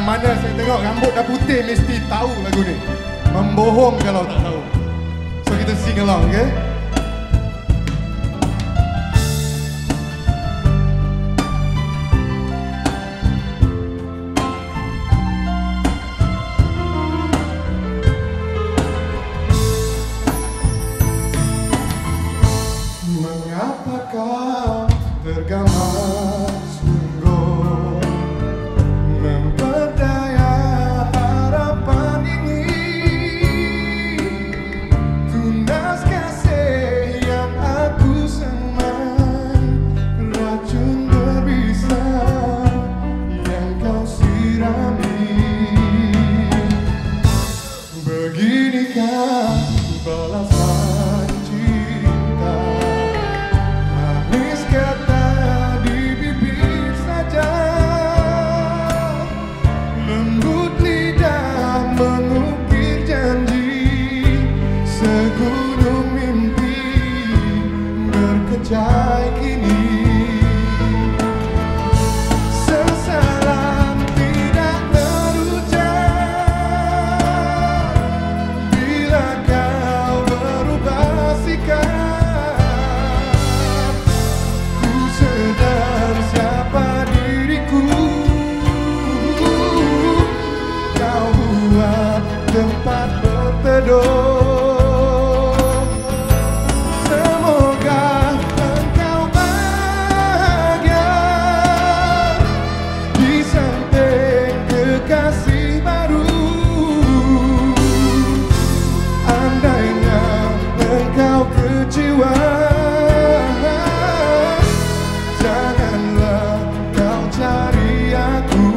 mana saya tengok rambut dah putih mesti tahu lagu ni. Membohong kalau tak tahu. So kita sing along, okay? Mengapa kau tergama sungguh memperdaya harapan ini? Tunas kasih yang aku semai, racun berbisa yang kau sirami. Beginikah balasan cinta? Manis kata di bibir saja, lembut lidah mengukir janji, segunung mimpi berkecai kini. Sesalam tidak terucap bila kau berubah sikap. Ku sedar siapa diriku, kau buat tempat berteduh. Semoga engkau bahagia di samping kekasih baru. Andainya engkau kecewa, janganlah kau cari aku.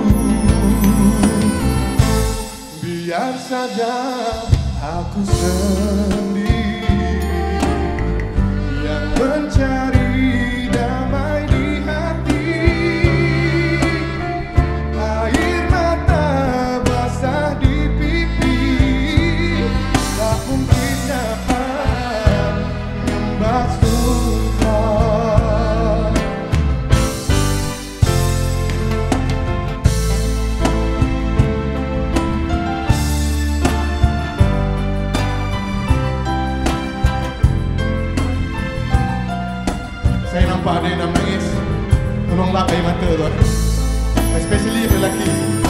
Biar saja aku sendiri yang mencari damai di hati. Air mata basah di pipi tak mungkin dapat membasuhkan. Saya nampak ada yang nangis. Tolong lap air mata tuan, especially lelaki.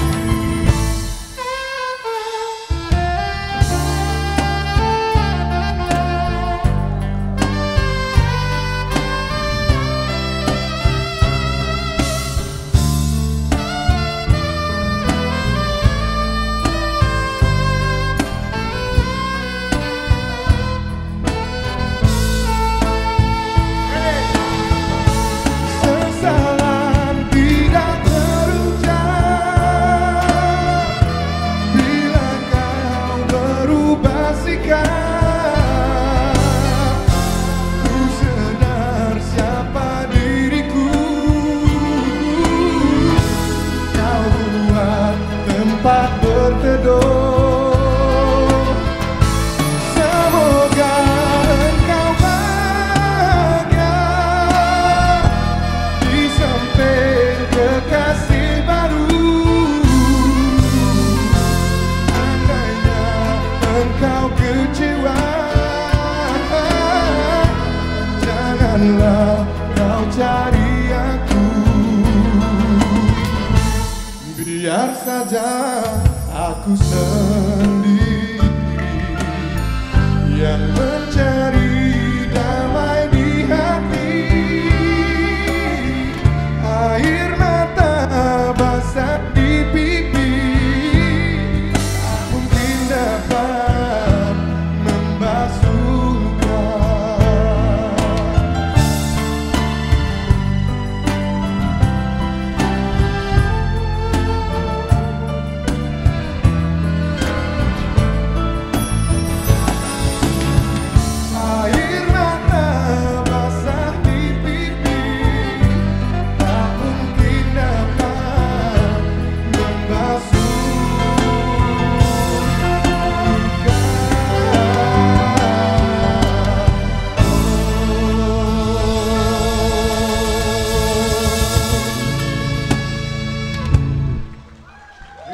Sesalam tidak terucap bila kau berubah sikap. Ku sedar siapa diriku, kau buat tempat berteduh. Semoga engkau bahagia di samping kekasih baru. Andainya engkau kecewa, janganlah kau cari aku. Biar saja aku sendiri yang mencari damai di hati. Air mata basah di pipi tak mungkin dapat membasuhkan.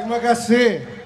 Terima kasih.